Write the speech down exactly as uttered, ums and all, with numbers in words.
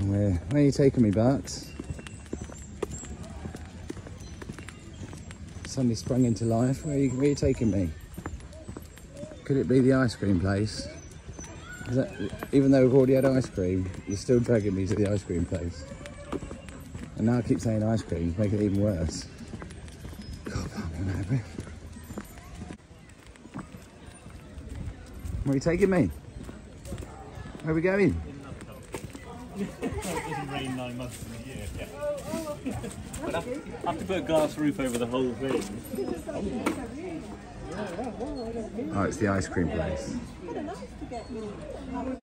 Where, where are you taking me, Barks? Suddenly sprung into life. Where are you, where are you taking me? Could it be the ice cream place? Is that, even though we've already had ice cream, you're still dragging me to the ice cream place. And now I keep saying ice cream, making it even worse. God, I'm out of breath. Where are you taking me? Where are we going? It doesn't rain nine months in a year. Yeah. But I have to put a glass roof over the whole thing. Oh, it's the ice cream place.